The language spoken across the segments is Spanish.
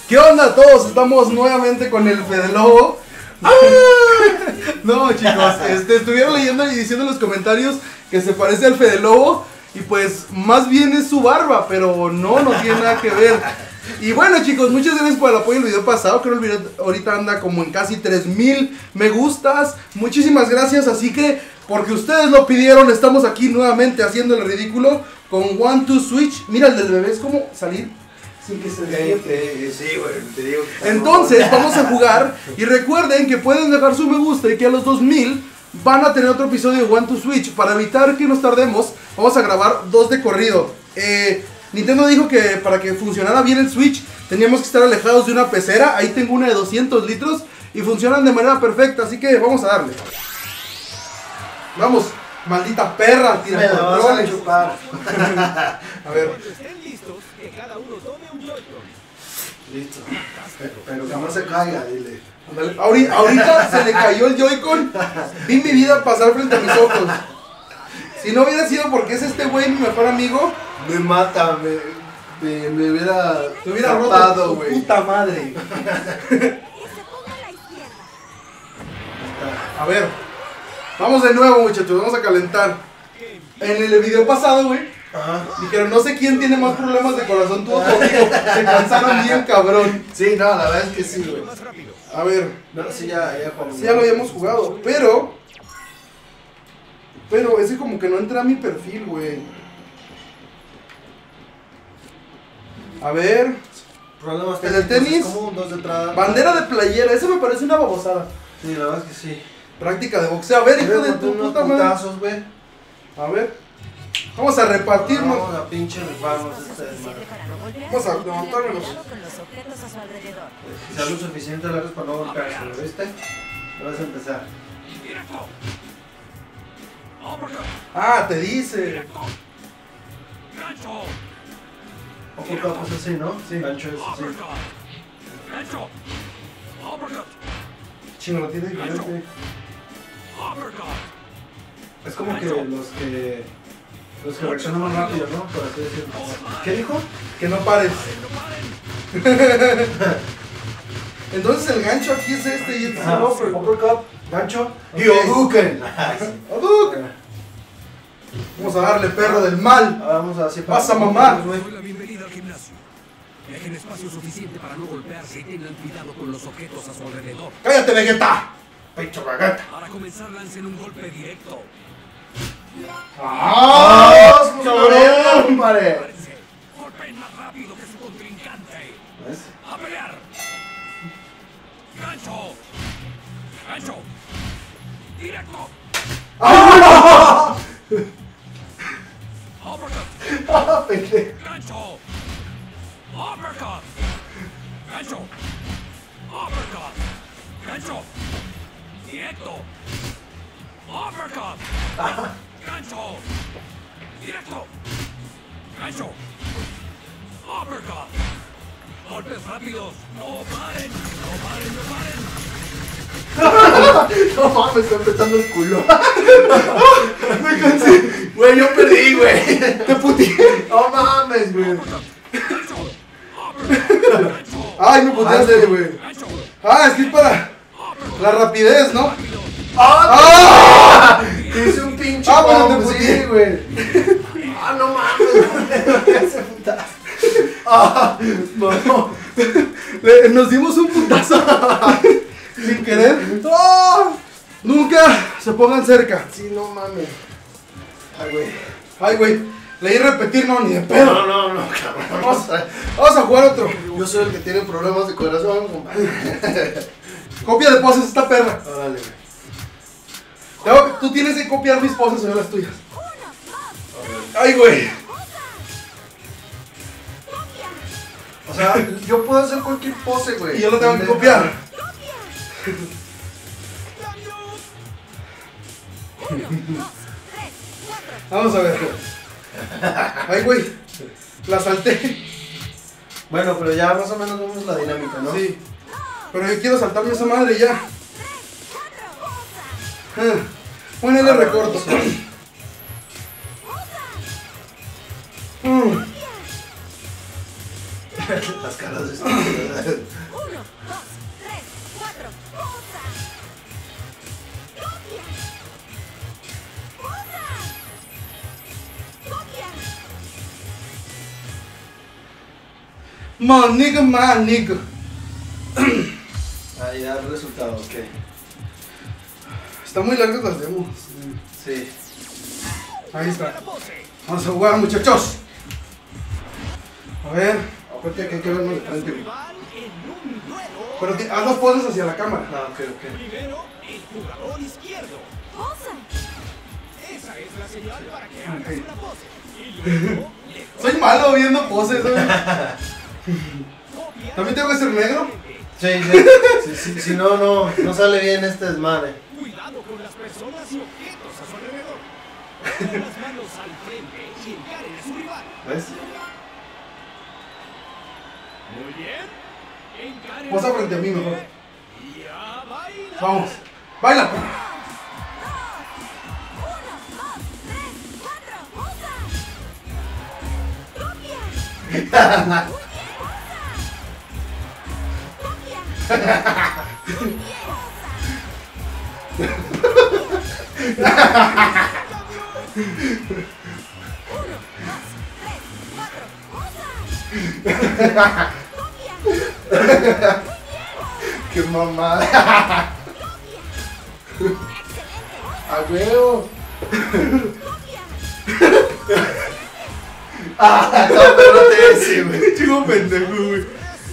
¿Qué onda todos? Estamos nuevamente con el Fede Lobo. No, chicos, estuvieron leyendo y diciendo en los comentarios que se parece al Fede Lobo. Y pues más bien es su barba, pero no tiene nada que ver. Y bueno, chicos, muchas gracias por el apoyo en el video pasado. Creo que el video ahorita anda como en casi 3000 me gustas. Muchísimas gracias, así que porque ustedes lo pidieron, estamos aquí nuevamente haciendo el ridículo con One Two Switch. Mira, el del bebé es como salir sin que se despierte. Sí, güey, te digo. Entonces vamos a jugar. Y recuerden que pueden dejar su me gusta y que a los 2000 van a tener otro episodio de One to Switch. Para evitar que nos tardemos, vamos a grabar 2 de corrido. Nintendo dijo que para que funcionara bien el Switch teníamos que estar alejados de una pecera. Ahí tengo una de 200 litros y funcionan de manera perfecta, así que vamos a darle. Vamos, maldita perra, tira Me la vas a chupar. A ver. Listo. Pero que no se caiga, dile. Ahorita se le cayó el Joy-Con. Vi mi vida pasar frente a mis ojos. Si no hubiera sido porque es este güey mi mejor amigo, Me mata, me hubiera. te hubiera tapado, roto tu güey. puta madre. A ver, vamos de nuevo, muchachos, vamos a calentar. En el video pasado, güey, Ajá. dijeron, no sé quién tiene más problemas de corazón, tú o tu amigo. Se cansaron bien, cabrón. Sí, no, la verdad es que sí, güey. A ver, No, sí, ya jugamos. sí, ya lo habíamos jugado, pero ese como que no entra a mi perfil, güey. A ver, Problemas ¿el del técnicos, tenis? es como un 2 de entrada. bandera de playera, eso me parece una babosada. Sí, la verdad es que sí. Práctica de boxeo, a ver, hijo de tu unos puta madre. putazos, güey. A ver, vamos a repartirnos. Vamos a pinche rifarnos esta desmadre. Vamos a levantarnos. Quizá lo suficiente largos para no golpearse, ¿lo viste? Vas a empezar. Ah, te dice. Ojo, pues así, ¿no? Sí. Gancho es así. Chino, lo tiene diferente. Es como que los que reaccionan más rápido, ¿no? Por así decirlo. ¿Qué dijo? Que no pares. Entonces el gancho aquí es este y este es el upper. Uppercut, gancho y Ok. Hadouken. Hadouken. Vamos a darle, perro del mal. Vamos a así Vas a mamar. Doy la bienvenida al gimnasio. Dejen espacio suficiente para no golpearse y tengan cuidado con los objetos a su alrededor. ¡Cállate, Vegeta! Pecho Vegeta. Para comenzar, lancen un golpe directo. ¡Ah! ¡Cabrón, compadre! Prepárense. Golpeen más rápido que su contrincante. ¿Ves? ¡A pelear! ¡Gancho! ¡Gancho! ¡Directo! ¡Uppercut! ¡Ah, pendejo! ¡Gancho! ¡Uppercut! ¡Gancho! ¡Uppercut! ¡Gancho! ¡Directo! ¡Uppercut! ¡Gancho! ¡Directo! ¡Gancho! ¡Uppercut! ¡Golpes rápidos! ¡No paren! ¡No paren! ¡No paren! No mames, me está apretando el culo. Me cansé. Güey, yo perdí, güey. ¡Te puteé! No mames, güey. ¡Gancho! ¡Uppercut! ¡Gancho! ¡Ay, me puteaste, güey! ¡Gancho! Ah, es que es para la rapidez, ¿no? ¡Ah! Te hice un pinche Bueno, te bomb, puteé. sí, güey. Ah, no mames, güey. Ese putazo. Ah, no. Nos dimos un putazo sin querer. ¡Oh! Nunca se pongan cerca. Sí, no mames. Ay, güey. Ay, güey, leí repetir, no, ni de pedo. No, cabrón. Vamos a jugar otro. Yo soy el que tiene problemas de corazón, compadre. Copia de poses esta perra. Órale, güey. Tú tienes que copiar mis poses, o las tuyas. Ay, güey. O sea, yo puedo hacer cualquier pose, güey. Y yo lo tengo que copiar. Vamos a ver. Ay, güey. La salté. Bueno, pero ya más o menos vemos la dinámica, ¿no? Sí. Pero yo quiero saltarme esa madre ya. Bueno, le recorto. Las caras de 1, 2, 3, 4, posa. Copia. Posa. Copia. Manico. Ahí da el resultado, ok. Está muy largas las demos. Sí. Ahí está. Vamos a jugar, muchachos. A ver. Aparte que hay que vernos de frente, güey. Pero haz dos poses hacia la cámara. Ah, ok. Primero, el jugador izquierdo. Posa. Esa es la señal para que hagas Ok. una pose. Y luego, le Soy malo viendo poses, güey. ¿También tengo que ser negro? Sí. Si no sale bien este desmadre. cuidado con las personas y objetos a su alrededor. Pongan las manos al frente y encaren a su rival. ¿Ves? Muy bien. Encaren Posa a su frente a mí mejor. Y a bailar. Vamos. Baila. 1, 2, 3, 4, posa. Copia. ¡Qué mamada! ¡A huevo! ¡Ah! No, pero no te decía, güey. Chico pendejo, güey.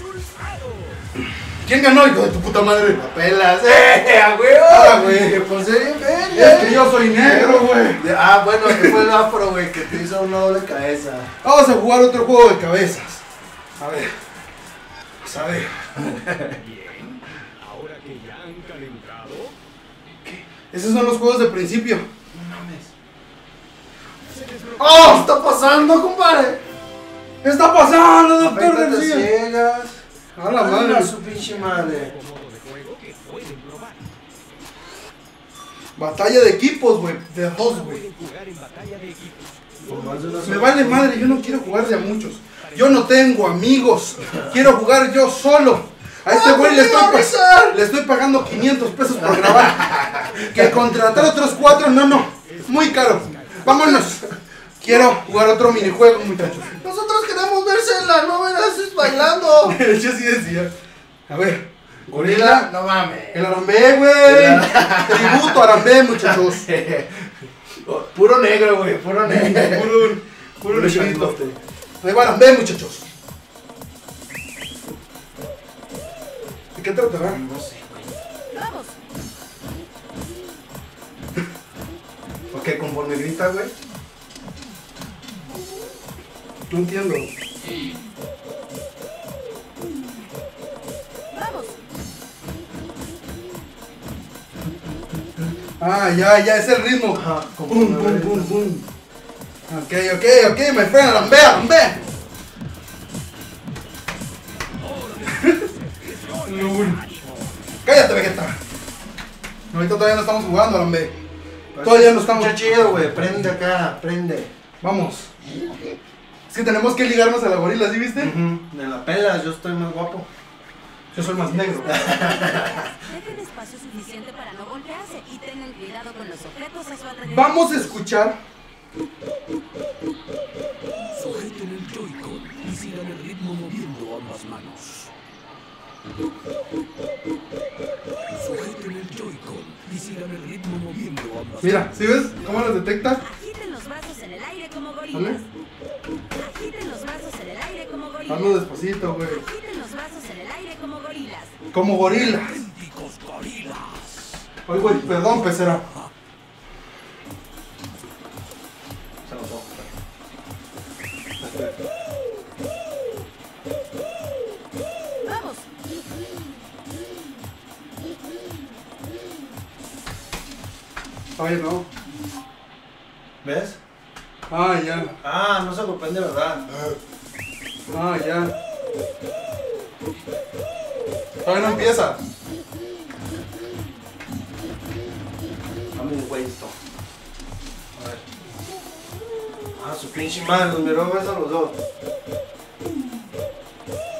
¿Quién ganó, hijo de tu puta madre? ¡La pelas! ¡A huevo! Ah, güey. ¡Que posee bien, Es que yo soy negro, güey. Bueno, que fue el afro, güey, que te hizo una doble cabeza. Vamos a jugar otro juego de cabezas. A ver. Vamos a ver. Bien. Ahora que ya han calentado, Esos son los juegos de principio. No mames. ¡Oh! ¿Qué está pasando, compadre? ¿Qué está pasando, doctor Afeítate García? ciegas. A la madre. A su pinche madre. modo de juego que pueden probar. Batalla de equipos, güey. De dos, güey. Pueden jugar en batalla de equipos. Con más de una Me sola- vale madre, yo no quiero jugar de a muchos. Yo no tengo amigos. Quiero jugar yo solo. A este güey le estoy pagando 500 pesos por grabar. Que contratar otros 4, no. Muy caro. Vámonos. Quiero jugar otro minijuego, muchachos. Nosotros queremos vérsela, no me la haces bailando. Yo sí decía. A ver. Gorila. No mames. El Arambé, güey. Tributo a Arambé, muchachos. Puro negro, güey, puro negro. Puro negrito. Ahí va Arambé, muchachos. ¿De qué tratará? No sé. Vamos. Ok, conforme grita, güey. No entiendo. Vamos. Ah, ya, es el ritmo. Ajá, Pum, conforme pum, grita. pum, pum. Ok, my friend, Arambé. Cállate, Vegeta. Ahorita todavía no estamos jugando, Arambé. Todavía no estamos. Escucha chido, güey, prende acá, prende. Vamos. Es que tenemos que ligarnos a la gorila, ¿sí viste? Me la pelas, yo estoy más guapo. Yo soy más negro. Dejen espacio suficiente para no golpearse y tengan cuidado con los objetos a su alrededor. Vamos a escuchar. Sujeten el Joy-Con y sigan el ritmo moviendo ambas manos. Sujeten el Joy-Con y sigan el ritmo moviendo ambas manos. Mira, ¿sí ves cómo los detecta? Agiten los brazos en el aire como ¿Vale? gorilas. Agiten los brazos en el aire como gorilas. Hazlo despacito, güey. Agiten los brazos en el aire como gorilas. Como gorila. Auténticos gorilas. Ay, güey, perdón, pecera. Se los ojos. Vamos. Ay, no. ¿Ves? Ah, ya. Ah, no se sorprende, ¿verdad? Ah, ya. Todavía no empieza. Dame un güeyito. A ver. Ah, su pinche madre, los miró ves a los dos.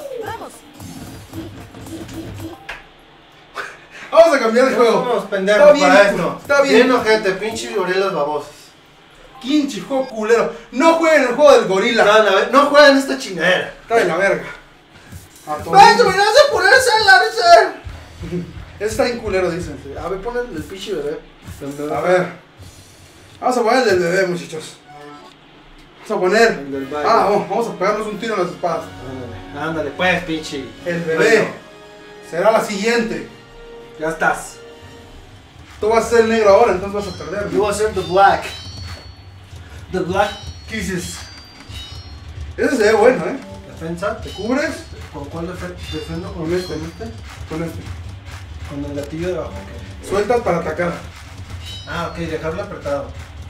Vamos a cambiar el juego. Somos pendejos Está bien, para esto. está bien. Bien, ojete, pinche gorilas babosos. Pinche juego culero. No jueguen el juego del gorila. No jueguen esta chingadera. Está de la verga. ¡Vaya, me vas a ponerse a la risa! Ese está bien culero, dicen. A ver, pon el pinche bebé. A ver. Vamos a poner el del bebé, muchachos. Vamos a poner. El del baile. Vamos a pegarnos un tiro en las espadas. Ándale, pues, pinche. El bebé Bueno, será la siguiente. ya estás. Tú vas a ser el negro ahora, entonces vas a perder. You vas a ser the black. The black kisses. Ese se ve bueno, Defensa. Te cubres ¿Con cuál defiendo? Con este. con este. Con el gatillo de abajo. Ok. Sueltas para atacar. Ah, ok, dejarlo apretado.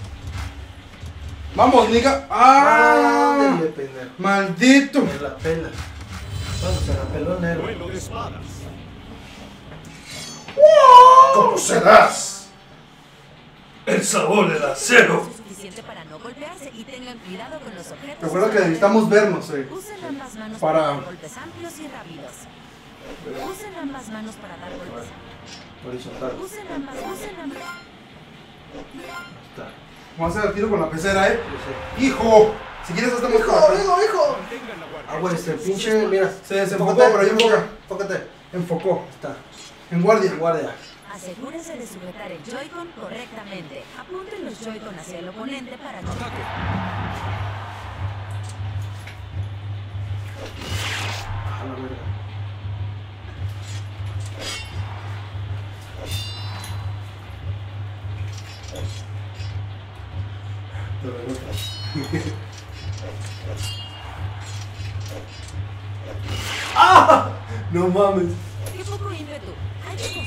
Vamos, Nika. Ándale, pendejo. Maldito. Me la pela. Bueno, se la peló el negro. Duelo de espadas. ¿Cómo serás? El sabor del acero. Espacio suficiente para no golpearse y tengan cuidado con los objetos. Recuerda que necesitamos vernos, Usen ambas manos Para- para dar golpes amplios y rápidos. Usen ambas manos para dar golpes. Horizontal. Usen ambas. Está. Vamos a hacer el tiro con la pecera, Yo sé. Hijo. Si quieres hacemos con la pecera. hijo! Mantengan la guardia. Ah, güey, este pinche, mira. Se desenfocó, pero ahí enfoca. Enfócate. Enfocó. Está. En guardia. Guardia. Asegúrense de sujetar el Joy-Con correctamente. Apunten los Joy-Con hacia el oponente para no A la verga. ¡Ah! No mames. ¡Qué poco ímpetu! ¡Ay, chicos!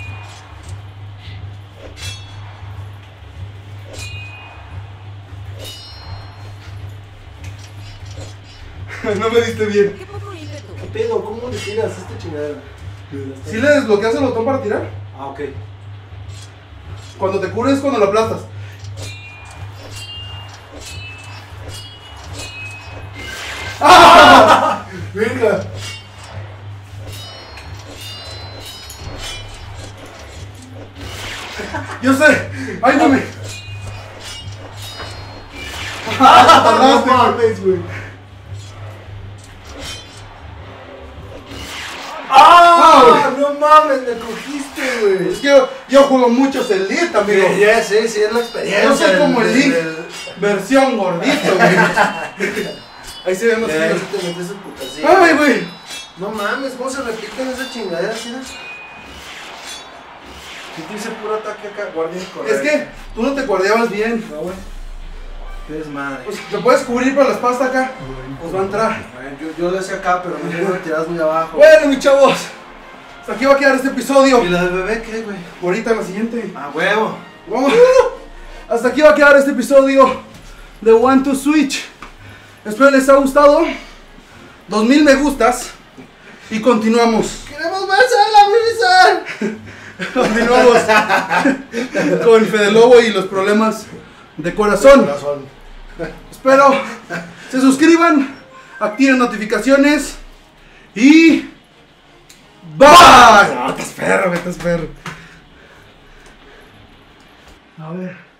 No me diste bien. ¡Qué poco ímpetu! ¿Qué pedo? ¿Cómo le tiras esta chingadera? ¿Sí le desbloqueas el botón para tirar? Ah, ok. Cuando te cubres es cuando lo aplastas. Venga. Yo sé. Ay, no me. No mames, güey. ¡Ah! No mames, me cogiste, güey. Es que yo juego mucho Elite, amigo. Ya sé, sí, es la experiencia. Yo soy como el Link. del- Versión gordito, güey. Ahí se ven los Ya, tiros. ahí te metes el putacillo. Ay, güey. No mames, ¿cómo se repiten esas chingaderas, sí? Si te hice puro ataque acá, guardia correcto. Es que tú no te guardiabas bien. No, güey. Qué desmadre. Pues te puedes cubrir para la espalda acá. Pues va a entrar. Bueno, yo lo hacía acá, pero me lo tiras muy abajo. Bueno, mis chavos. Hasta aquí va a quedar este episodio. ¿Y la del bebé qué, güey? Ahorita en la siguiente. A huevo. Vamos. Hasta aquí va a quedar este episodio de One to Switch. Espero les haya gustado. 2000 me gustas. Y continuamos. ¡Queremos más a la Blizzard! Continuamos con Fede Lobo y los problemas de corazón. Espero se suscriban, activen notificaciones y bye. No, estás perro, estás perro. A ver.